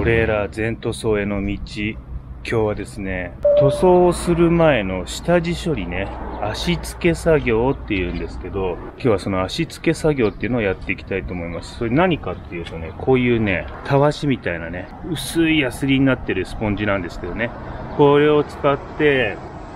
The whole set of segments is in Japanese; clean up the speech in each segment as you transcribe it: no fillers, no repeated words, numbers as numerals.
レーラー全塗装への道。今日はですね、塗装をする前の下地処理ね、足付け作業っていうんですけど、今日はその足付け作業っていうのをやっていきたいと思います。それ何かっていうとね、こういうね、たわしみたいなね、薄いヤスリになってるスポンジなんですけどね、これを使って、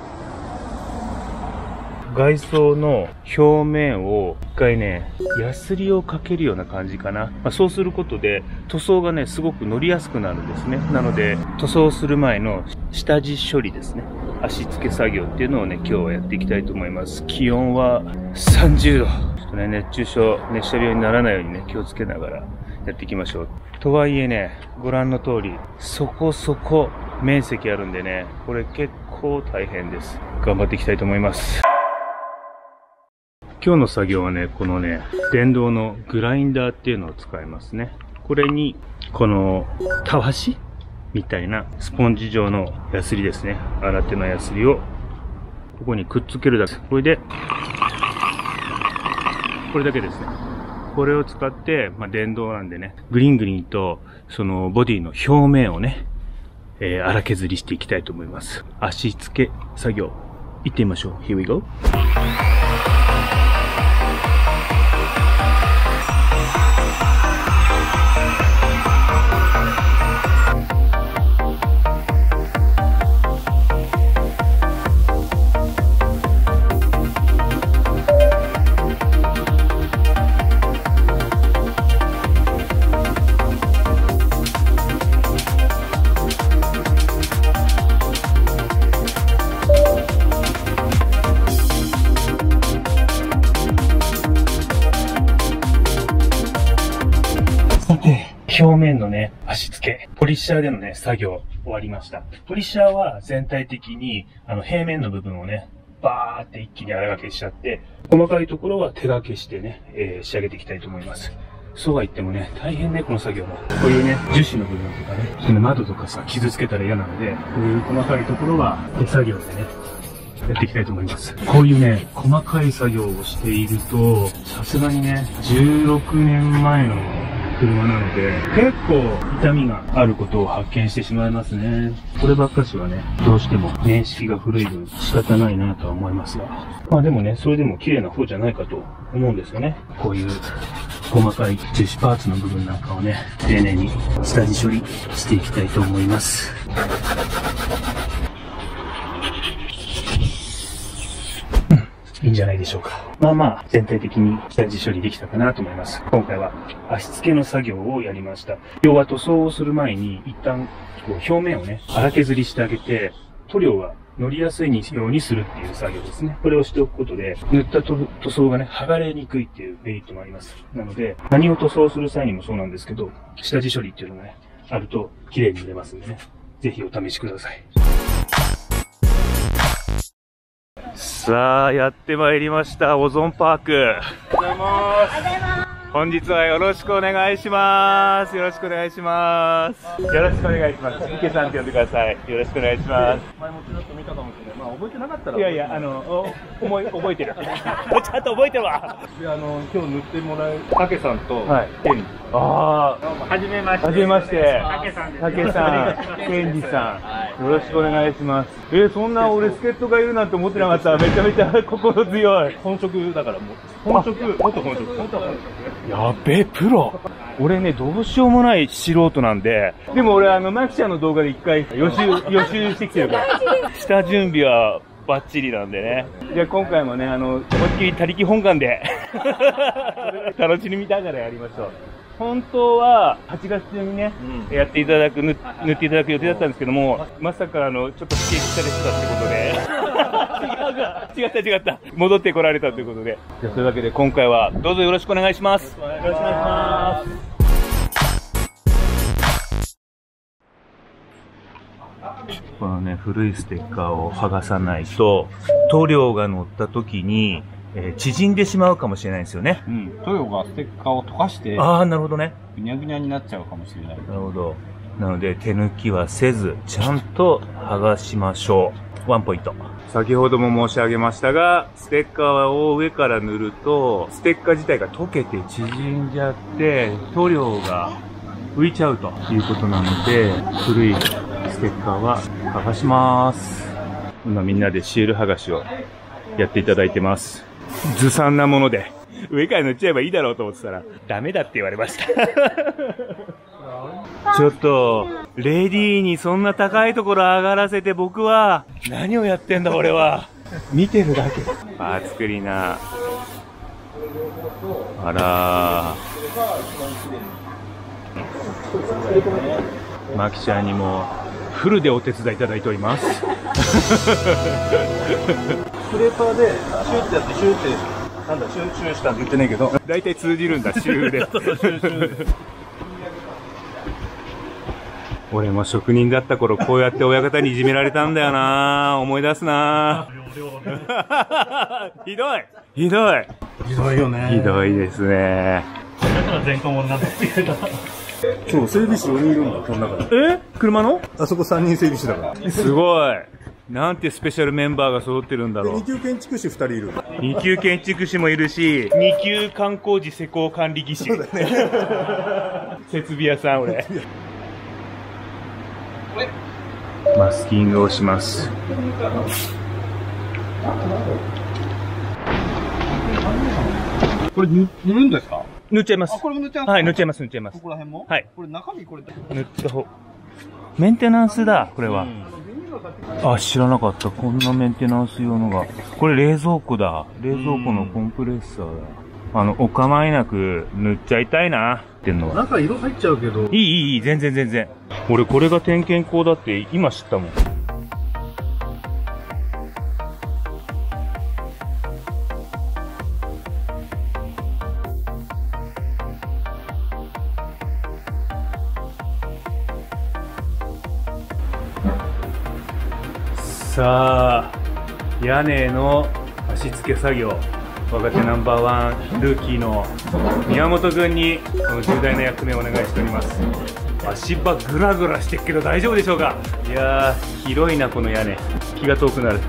外装の表面を一回ね、ヤスリをかけるような感じかな。そうすることで塗装がね、すごく乗りやすくなるんですね。なので、塗装する前の下地処理ですね。足付け作業っていうのをね、今日はやっていきたいと思います。気温は30度。ちょっとね、熱中症、熱射病にならないようにね、気をつけながらやっていきましょう。とはいえね、ご覧の通り、そこそこ面積あるんでね、これ結構大変です。頑張っていきたいと思います。今日の作業はね、このね、電動のグラインダーっていうのを使いますね。これに、この、たわしみたいなスポンジ状のヤスリですね。洗手のヤスリを、ここにくっつけるだけ。これで、これだけですね。これを使って、電動なんでね、グリングリンと、そのボディの表面をね、荒削りしていきたいと思います。足付け作業、行ってみましょう。Here we go.表面のね、足付け、ポリッシャーでのね、作業終わりました。ポリッシャーは全体的に、平面の部分をね、バーって一気に荒掛けしちゃって、細かいところは手掛けしてね、仕上げていきたいと思います。そうは言ってもね、大変ね、この作業も。こういうね、樹脂の部分とかね、その窓とかさ、傷つけたら嫌なので、こういう細かいところは手作業でね、やっていきたいと思います。こういうね、細かい作業をしていると、さすがにね、16年前の車なので、結構痛みがあることを発見してしまいますね。こればっかしはね、どうしても年式が古い分仕方ないなとは思いますが。でもね、それでも綺麗な方じゃないかと思うんですよね。こういう細かい樹脂パーツの部分なんかをね、丁寧に下地処理していきたいと思います。いいんじゃないでしょうか。全体的に下地処理できたかなと思います。今回は足付けの作業をやりました。要は塗装をする前に一旦表面をね、荒削りしてあげて、塗料が乗りやすいようにするっていう作業ですね。これをしておくことで、塗った塗装がね、剥がれにくいっていうメリットもあります。なので、何を塗装する際にもそうなんですけど、下地処理っていうのがね、あると綺麗に塗れますんでね。ぜひお試しください。さあ、やってまいりました。オゾンパーク。おはようございます。本日はよろしくお願いします。よろしくお願いします。よろしくお願いします。池さんって呼んでください。よろしくお願いします。 前もちょっと見たかもしれない。覚えてなかったら。 いやいや、覚えてる。ちゃんと覚えてるわ。 で、今日塗ってもらう、たけさんと、ケンジ。 ああ。 はじめまして。 はじめまして。 たけさんです。 たけさん、ケンジさん。よろしくお願いします。そんな俺助っ人がいるなんて思ってなかった。めちゃめちゃ心強い。 本職だからもう。本職。 やべえ、プロ。俺ね、どうしようもない素人なんで。でも俺マキちゃんの動画で一回予習してきてるから。下準備はバッチリなんでね。じゃあ今回もね、思いっきり他力本願で楽しみながらやりましょう。本当は8月中にね、塗っていただく予定だったんですけども、まさかちょっと不景気されてたってことで違った戻ってこられたということで、じゃあそういうわけで今回はどうぞよろしくお願いします。よろしくお願いします。このね、古いステッカーを剥がさないと塗料が乗った時に縮んでしまうかもしれないんですよね。 塗料がステッカーを溶かして、 なるほどね。 ぐにゃぐにゃになっちゃうかもしれない。 なるほど。なので手抜きはせず、ちゃんと剥がしましょう。ワンポイント。先ほども申し上げましたが、ステッカーを上から塗ると、ステッカー自体が溶けて縮んじゃって、塗料が浮いちゃうということなので、古いステッカーは剥がします。今みんなでシール剥がしをやっていただいてます。ずさんなもので、上から塗っちゃえばいいだろうと思ってたら、ダメだって言われました。ちょっと、レディーにそんな高いところ上がらせて僕は、何をやってんだ俺は。見てるだけ。パーツクリーナー。あらー。マキちゃんにもフルでお手伝いいただいております。 スクレーパーでシューってやってシューって、なんだ、シューしたって言ってないけど。 大体通じるんだ、シューで。俺も職人だった頃こうやって親方にいじめられたんだよな。思い出すな。ひどいひどいひどいよね。 ひどいですね。 だから全校もなんだって言うた。そう、整備士4人いるんだ、この中で。 車のあそこ3人整備士だから。 すごい。なんてスペシャルメンバーが揃ってるんだろう。 2級建築士2人いる。 2級建築士もいるし、2級観光時施工管理技師。そうだね。設備屋さん、俺。マスキングをします。 これ塗るんですか？ 塗っちゃいます。 あ、これも塗っちゃいます。 はい、塗っちゃいます、塗っちゃいます。 ここら辺も？ はい。 これ中身これ塗った方。メンテナンスだ、これは。あ、知らなかった。こんなメンテナンス用のが。これ冷蔵庫だ。冷蔵庫のコンプレッサーだ。お構いなく塗っちゃいたいな。ってんのは。 中色入っちゃうけど。 いい、全然全然。俺これが点検口だって今知ったもん。さあ、屋根の足付け作業。若手ナンバーワンルーキーの宮本君にこの重大な役目をお願いしております。足場グラグラしてるけど大丈夫でしょうか。いやー、広いなこの屋根。気が遠くなる。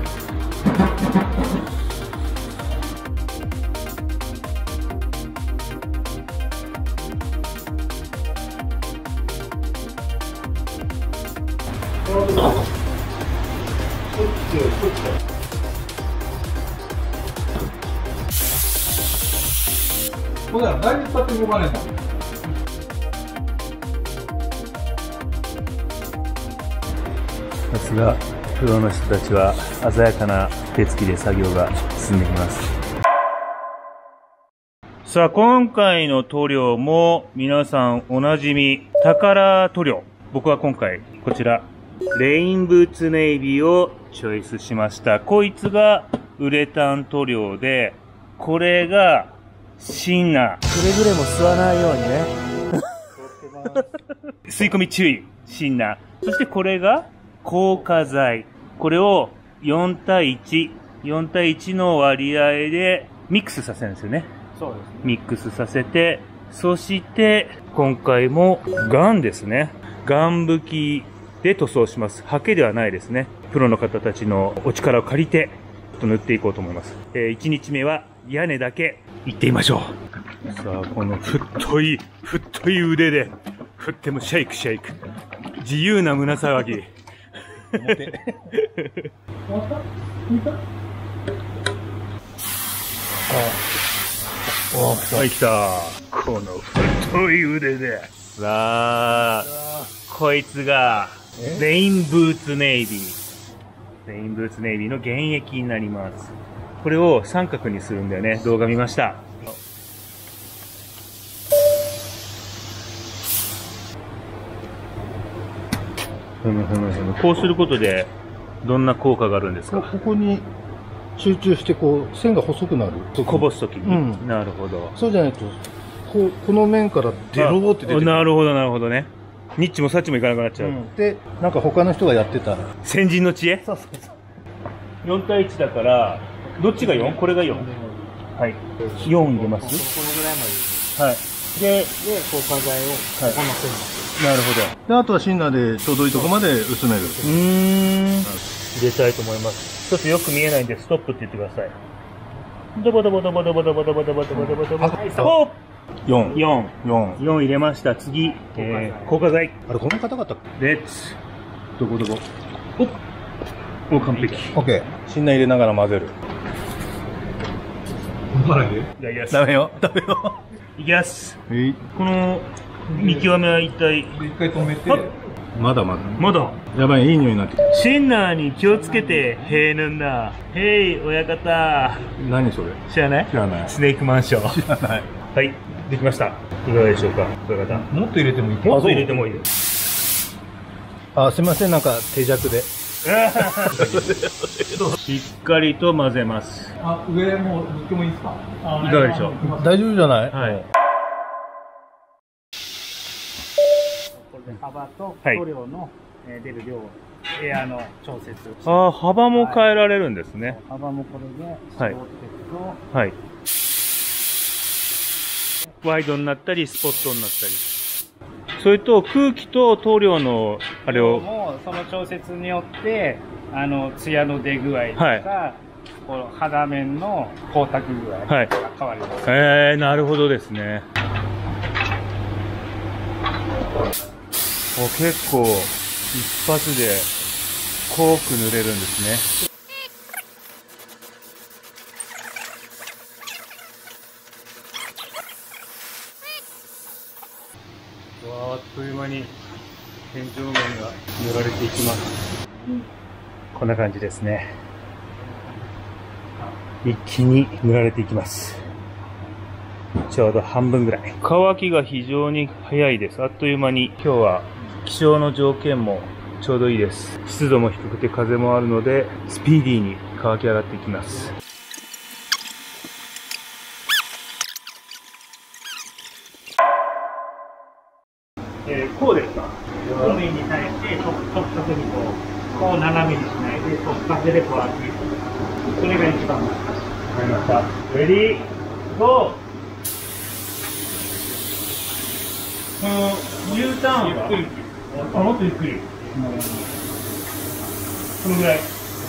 これはだいぶ使って動かないんだ。 さすがプロの人たちは鮮やかな手つきで作業が進んできます。さあ、今回の塗料も皆さんおなじみ宝塗料。僕は今回こちらレインブーツネイビーをチョイスしました。こいつがウレタン塗料で、これがシンナー。くれぐれも吸わないようにね。吸い込み注意。シンナー。そしてこれが硬化剤。これを4対1の割合でミックスさせるんですよね。 そうですね。 ミックスさせて、そして今回もガンですね。ガン吹きで塗装します。ハケではないですね。プロの方たちのお力を借りて塗っていこうと思います。1日目は屋根だけ行ってみましょう。さあ、この太い腕で振ってもシェイクシェイク。自由な胸騒ぎ。はい、来た。この太い腕で。さあ、こいつがレインブーツネイビー。レインブーツネイビーの原液になります。これを三角にするんだよね。動画見ました。こうすることでどんな効果があるんですか？ ここに集中してこう線が細くなる。 こぼすときに、なるほど。 そうじゃないとこの面からデローって出てくる。 なるほどなるほどね。ニッチもサッチもいかなくなっちゃう。 で、なんか他の人がやってた先人の知恵。 そうそうそう。 4対1だから、どっちが 4？ これが 4。はい。4入れます？ このぐらいまで。 はい。で、 硬化剤をここの線に。 なるほど。 で、あとはシンナーでちょうどいいとこまで薄める。 入れたいと思います。ちょっとよく見えないんで、ストップって言ってください。ドボドボドボドボドボドボドボドボドボドボ。おっ！ 4。 4。 4。 4入れました。次、硬化剤。 あれ、この方々 レッツ。どこどこ。お、完璧。 オッケー。芯内入れながら混ぜる。 いただきます。 ダメよ。ダメよ。 いきます。 はい。 この見極めは一体。 一回止めて。まだまだ。 まだ。 やばい、いい匂いになってきた。 シンナーに気をつけて、へーぬんだ。へい、親方。 何それ？ 知らない？ 知らない。 スネークマンション。 知らない。 はい、できました。いかがでしょうか、親方。 もっと入れてもいい？ もっと入れてもいいです。 あ、すみません、なんか手弱で。 しっかりと混ぜます。 あ、上も塗ってもいいですか？ いかがでしょう？ 大丈夫じゃない？ はい。 幅と塗料の出る量、エアの調節。 ああ、幅も変えられるんですね。 幅もこれで絞っていくと、 はい。ワイドになったり、スポットになったり。それと空気と塗料のあれを。 もその調節によって、艶の出具合とか、 はい、 この肌面の光沢具合が変わります。 なるほどですね。結構一発で濃く塗れるんですね。あっという間に天井面が塗られていきます。こんな感じですね。一気に塗られていきます。ちょうど半分ぐらい。乾きが非常に早いです。あっという間に。今日は気象の条件もちょうどいいです。湿度も低くて風もあるので、スピーディーに乾き上がっていきます。こうですか？ 表面に対して特色にこう斜めにしないで、特風でこう開く。それが一番。 わかりました。レディー、ゴー。U ターンはゆっくり。もっとゆっくり。このぐらい。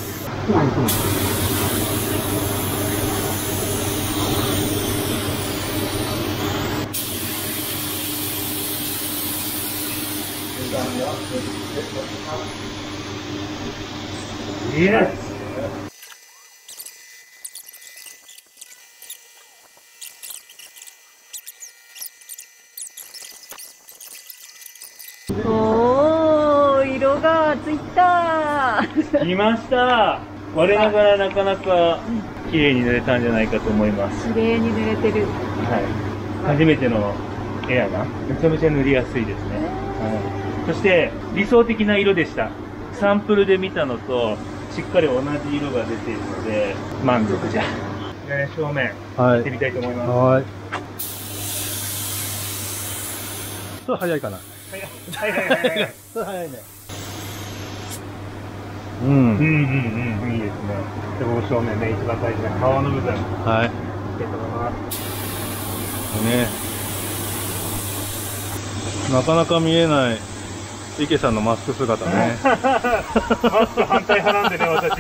イエス。 おー、色がついたー。 来ました。我ながらなかなか綺麗に塗れたんじゃないかと思います。 綺麗に塗れてる。 はい。初めてのエアがめちゃめちゃ塗りやすいですね。はい。そして理想的な色でした。サンプルで見たのとしっかり同じ色が出ているので満足じゃ。正面行ってみたいと思います。 はい。ちょっと早いかな。 はい。 ちょっと早いね。 いいですね。で、この正面ね、一番大事な顔の部分。 はい。 つけたまま。 ね。なかなか見えない池さんのマスク姿ね。 マスク反対派なんでね、私。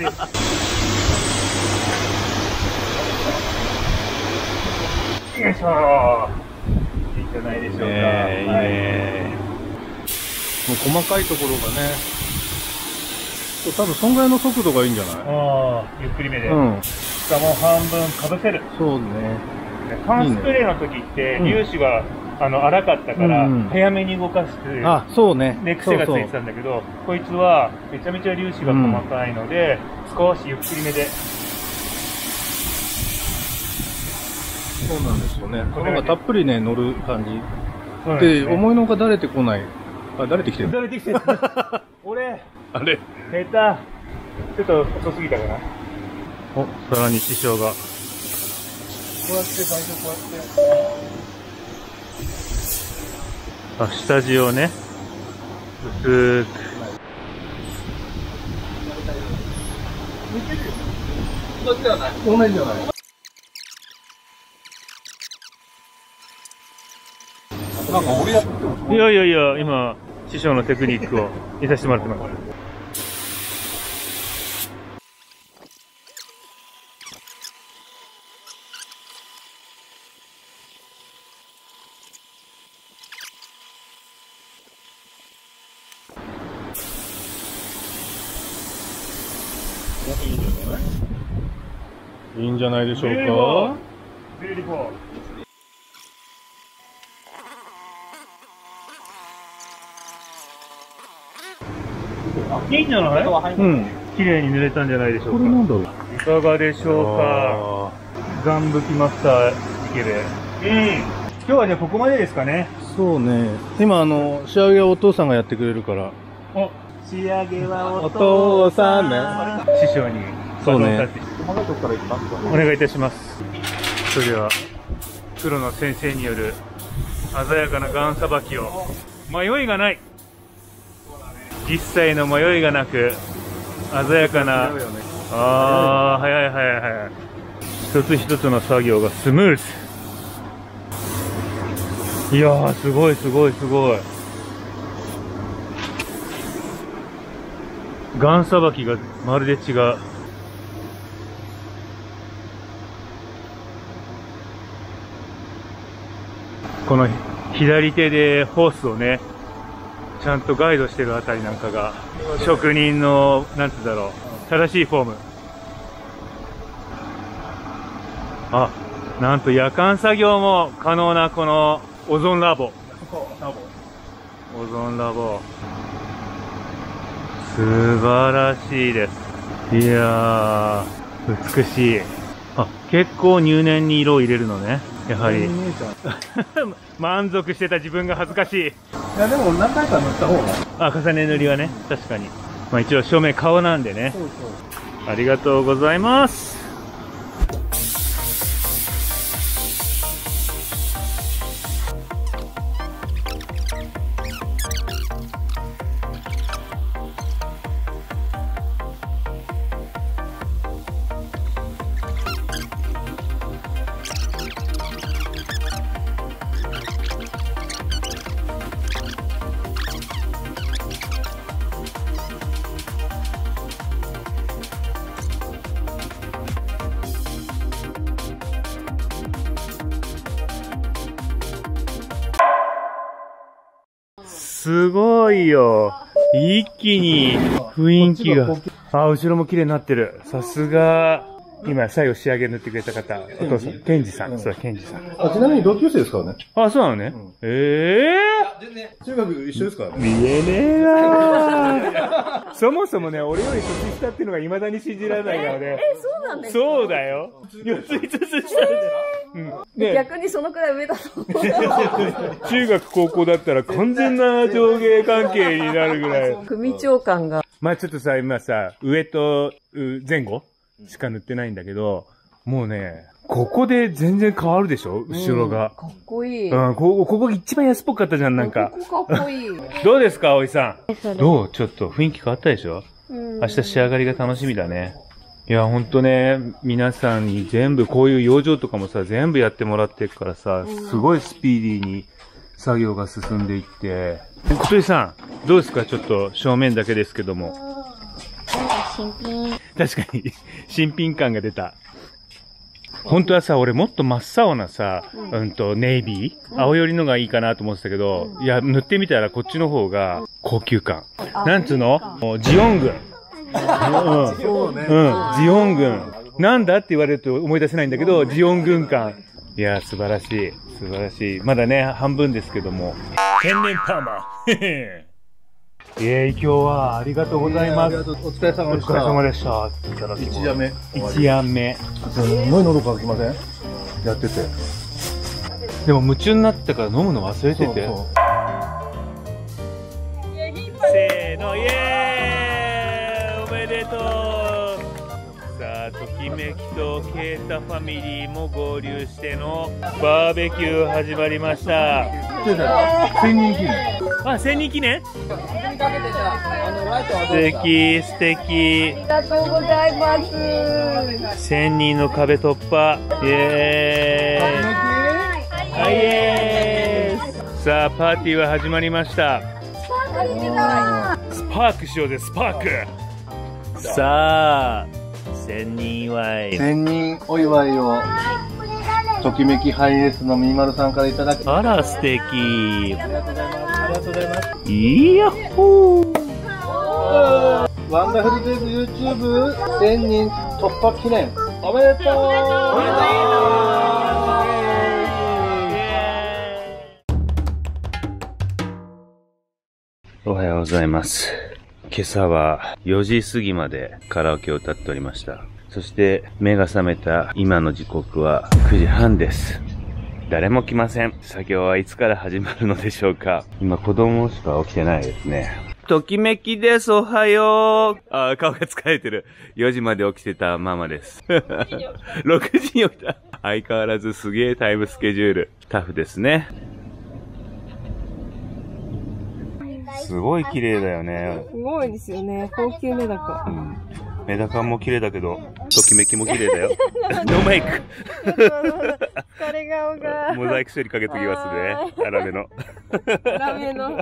よいしょー。いいんじゃないでしょうか。いいね。 もう細かいところがね。多分そんぐらいの速度がいいんじゃない？ ああ、ゆっくりめで。 うん。 しかも半分かぶせる。 そうね。 缶スプレーの時って、粒子が、粗かったから、早めに動かす。 あ、そうね。 で、癖がついてたんだけど、こいつはめちゃめちゃ粒子が細かいので、少しゆっくりめで。 そうなんですよね。なんかたっぷりね、乗る感じ。 そうで、思いのほかだれてこない。あ、だれてきてる。 だれてきてる。俺、 あれ下手。ちょっと遅すぎたかな。お、さらに師匠が。こうやって、最初こうやって。下地をね、薄く。 同じじゃない。同じじゃない。なんか俺やっても。 いやいやいや、今、師匠のテクニックを見させてもらってます。 いいんじゃないでしょうか。 いいんじゃない？うん。綺麗に塗れたんじゃないでしょうか。 これなんだろう。 いかがでしょうか。ガンブキマスター池で。今日はじゃあここまでですかね。 そうね。今仕上げはお父さんがやってくれるから。 お、 仕上げはお父さんね。 師匠にそうね。 細かいとこからいきますか。 お願いいたします。それではプロの先生による鮮やかなガンさばきを、迷いがない、実際の迷いがなく鮮やかな、早い早い早い、一つ一つの作業がスムーズ。いやー、すごいすごいすごい。ガンさばきがまるで違う。この左手でホースをね、ちゃんとガイドしてるあたりなんかが、職人の、なんつうんだろう、正しいフォーム。あ、なんと夜間作業も可能なこのオゾンラボ。オゾンラボ。素晴らしいです。いやー、美しい。あ、結構入念に色を入れるのね。やはり。満足してた自分が恥ずかしい。 いや、でも何回か塗った方が。 あ、重ね塗りはね、確かに。まあ一応正面顔なんでね。 そうそう。 ありがとうございます。すごいよ。一気に雰囲気が。あ、後ろも綺麗になってる。さすが、今最後仕上げ塗ってくれた方。お父さん、ケンジさん。そうだ、ケンジさん。 あ、ちなみに同級生ですからね。 あ、そうなのね。 中学一緒ですからね。 見えねえなそもそもね、俺より年下っていうのが未だに信じられないからね。 そうなんですか？ そうだよ。4つ5つ下で。 逆にそのくらい上だと。 中学高校だったら完全な上下関係になるぐらい。 組長感が。 まあちょっとさ、今さ、上と前後しか塗ってないんだけど、もうね、ここで全然変わるでしょ後ろが。 かっこいい。 うん、ここ一番安っぽかったじゃん、なんか。 ここかっこいい。 どうですか、葵さん。どう？ちょっと雰囲気変わったでしょ？明日仕上がりが楽しみだね。いや、ほんとね、皆さんに全部こういう養生とかもさ、全部やってもらってるからさ、すごいスピーディーに作業が進んでいって。小鳥さん、どうですか？ちょっと正面だけですけども。 新品。 確かに、新品感が出た。本当はさ、俺もっと真っ青なさ、ネイビー青寄りのがいいかなと思ってたけど、いや、塗ってみたらこっちの方が高級感。なんつうの？ジオン軍。ジオン軍。なんだって言われると思い出せないんだけど、ジオン軍感。いや、素晴らしい。素晴らしい。まだね、半分ですけども。天然パーマ。今日はありがとうございます。 お疲れ様でした。 お疲れ様でした。 一夜目。 一夜目。 すごい喉乾きません？やってて。 でも夢中になってから飲むの忘れてて。 そうせーの、イエーイ！おめでとう！さあ、ときめきとケータファミリーも合流してのバーベキュー始まりました。 1000人記念。 あ、1000人記念？素敵、素敵。 ありがとうございます。 1000人の壁突破。イエーイ！はい、イエーイ！さあ、パーティーは始まりました。スパークしようぜ、スパーク。さあ、1000人祝い。 1000人お祝いを、ときめきハイエースのみーまるさんからいただき。 あら、素敵。 ありがとうございます。ありがとうございます。 いやっほー。 ワンダフルデイズ YouTube1000人突破記念おめでとう。 おはようございます。今朝は4時過ぎまでカラオケを歌っておりました。そして目が覚めた今の時刻は9時半です。誰も来ません。作業はいつから始まるのでしょうか。今子供しか起きてないですね。ときめきです。おはよう。顔が疲れてる。4時まで起きてたママです。6時に起きた。相変わらずすげえタイムスケジュール。タフですね。すごい綺麗だよね。 すごいですよね。高級メダカ。 メダカも綺麗だけど、ときめきも綺麗だよ。ノーメイク。 疲れ顔が。 モザイク処理かけときますね。粗めの。 粗めの。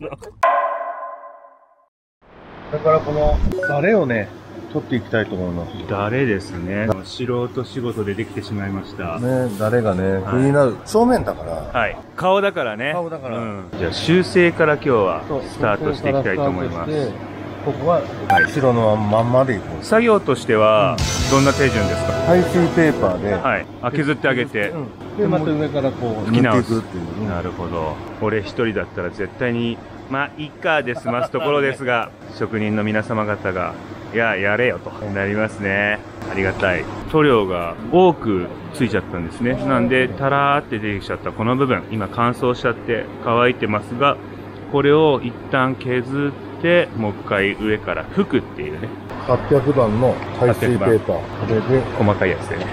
だからこの、誰をね、撮っていきたいと思います。 誰ですね。素人仕事でできてしまいました。 ね、誰がね、気になる。正面だから。 はい。顔だからね。 顔だから。 じゃあ修正から今日はスタートしていきたいと思います。 ここは、後ろのまんまでいこう。 作業としては、どんな手順ですか？ 排水ペーパーで。 はい。削ってあげて。 で、また上からこう、 拭き直す。 塗っていくっていう。 なるほど。俺一人だったら絶対に、まあ、いっかで済ますところですが、職人の皆様方が、いや、やれよとなりますね。ありがたい。塗料が多くついちゃったんですね。なんで、タラーって出てきちゃったこの部分、今乾燥しちゃって乾いてますが、これを一旦削って、もう一回上から拭くっていうね。 800番の排水ペーパー。これで、 細かいやつでね。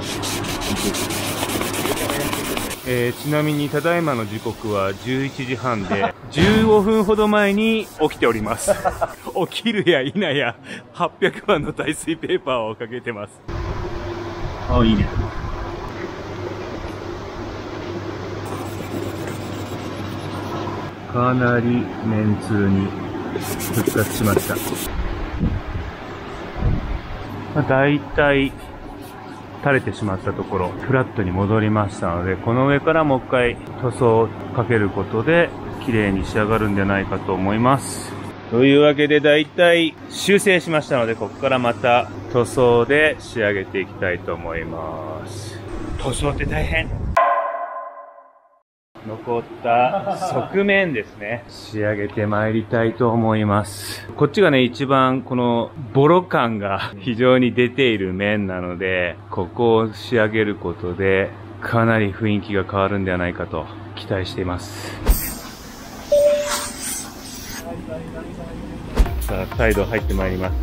ちなみにただいまの時刻は11時半で15分ほど前に起きております。起きるや否や800番の耐水ペーパーをかけてます。あ、いいね。かなりめんつゆに復活しました。だいたい垂れてしまったところ、フラットに戻りましたので、この上からもう一回塗装をかけることで、綺麗に仕上がるんじゃないかと思います。というわけで、だいたい修正しましたので、ここからまた塗装で仕上げていきたいと思います。塗装って大変。残った側面ですね。仕上げてまいりたいと思います。こっちがね、一番このボロ感が非常に出ている面なので、ここを仕上げることでかなり雰囲気が変わるんではないかと期待しています。さあ、再度入ってまいります。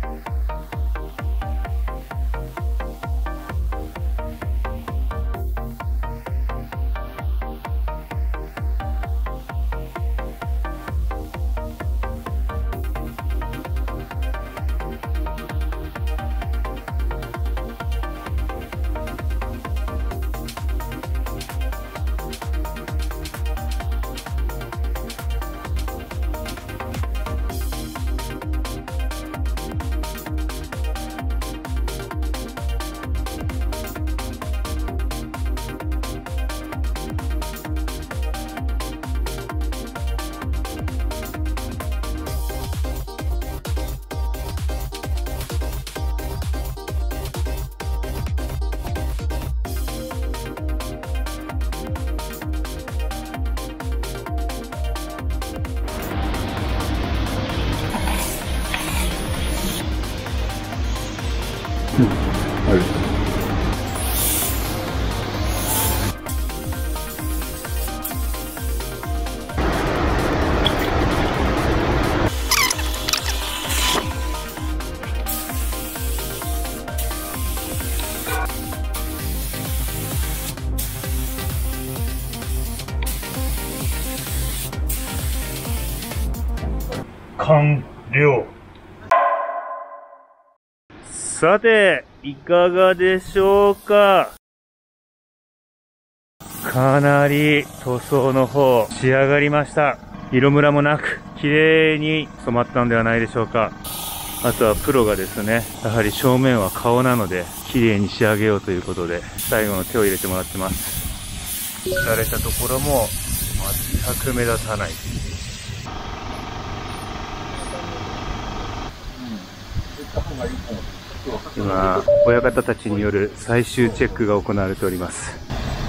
完了。さて、いかがでしょうか。かなり塗装の方仕上がりました。色ムラもなく綺麗に染まったんではないでしょうか。あとはプロがですね、やはり正面は顔なので綺麗に仕上げようということで最後の手を入れてもらってます。されたところも全く目立たない。 今、親方たちによる最終チェックが行われております。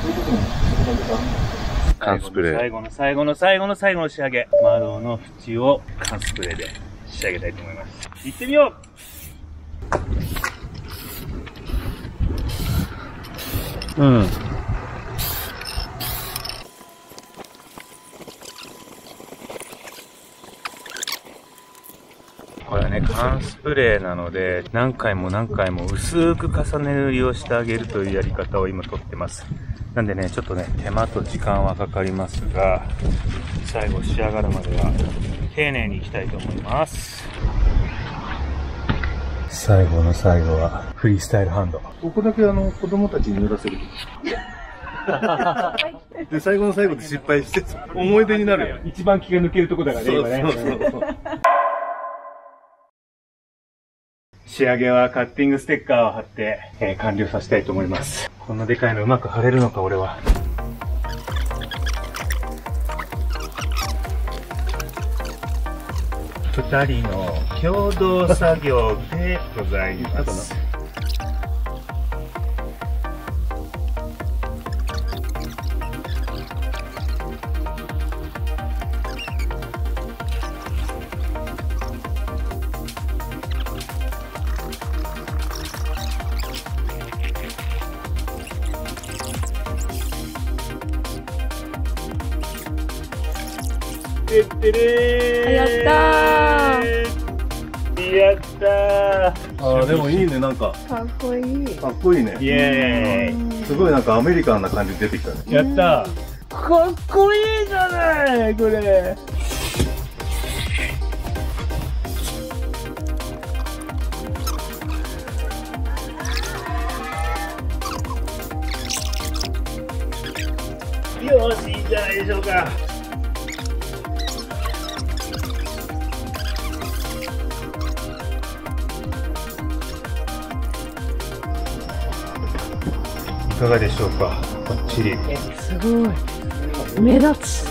缶スプレー。 最後の最後の最後の最後の仕上げ。窓の縁を缶スプレーで仕上げたいと思います。行ってみよう。 うん。 これね、缶スプレーなので、何回も何回も薄く重ね塗りをしてあげるというやり方を今とってます。なんでね、ちょっとね、手間と時間はかかりますが、最後仕上がるまでは丁寧にいきたいと思います。 最後の最後はフリースタイルハンド。ここだけ子供たちに塗らせる。で、最後の最後で失敗して、思い出になるよ。 一番気が抜けるとこだからね、今ね。 そう仕上げはカッティングステッカーを貼って、完了させたいと思います。こんなでかいのうまく貼れるのか、俺は。二人の共同作業でございます。てってれー。 やったー。やったー。 あ、でもいいね、なんか。 かっこいい。 かっこいいね。 イエーイ。 すごいなんかアメリカンな感じ出てきたね。 やったー。かっこいいじゃない、これ。よし、いいんじゃないでしょうか。いかがでしょうか。バッチリ。 すごい。目立つ。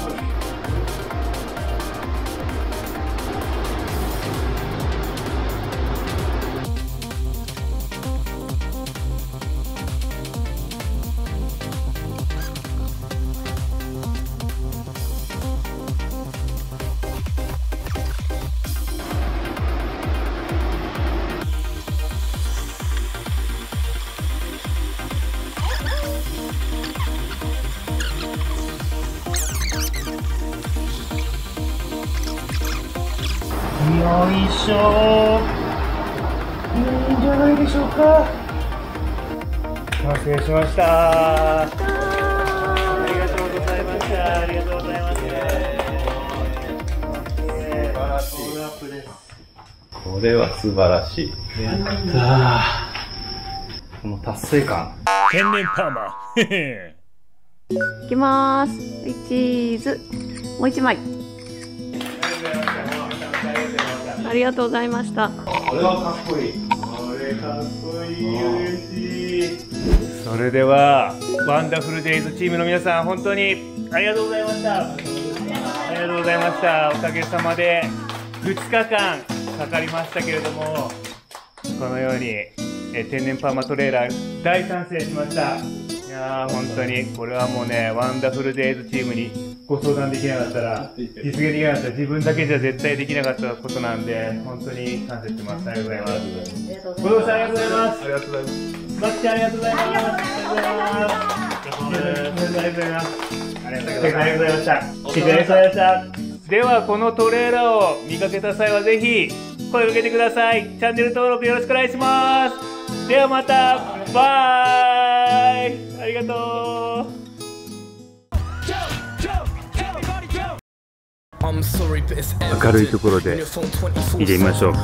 よいしょー。いいんじゃないでしょうか。完成しました。ありがとうございました。ありがとうございます。 これは素晴らしい。 やったー。この達成感。 天然パーマ。 いきまーす。はい、チーズ。もう一枚。ありがとうございました。 これはかっこいい。 これかっこいい。嬉しい。それではワンダフルデイズチームの皆さん、本当にありがとうございました。ありがとうございました。おかげさまで2日間かかりましたけれども、このように天然パーマトレーラー大完成しました。いやー、本当にこれはもうね、ワンダフルデイズチームにご相談できなかったら、実現できなかったら、自分だけじゃ絶対できなかったことなんで、本当に感謝してます。ありがとうございます。ごさんありがとうございます。ありがとうございます。マキちゃんありがとうございます。ありがとうございます。ありがとうございます。ありがとうございました。ありがとうございました。では、このトレーラーを見かけた際はぜひ声をかけてください。チャンネル登録よろしくお願いします。ではまた、バイ。ありがとう。 明るいところで見てみましょう。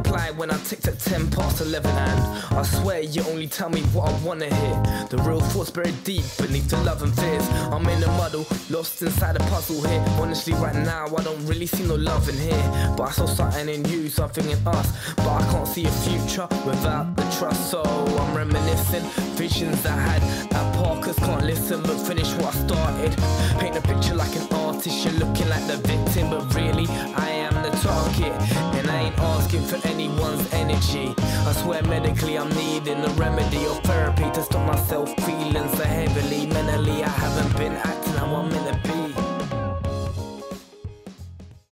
You're looking like the victim, but really I am the target, and I ain't asking for anyone's energy. energy. I swear medically I'm needing a remedy or therapy to stop myself feeling so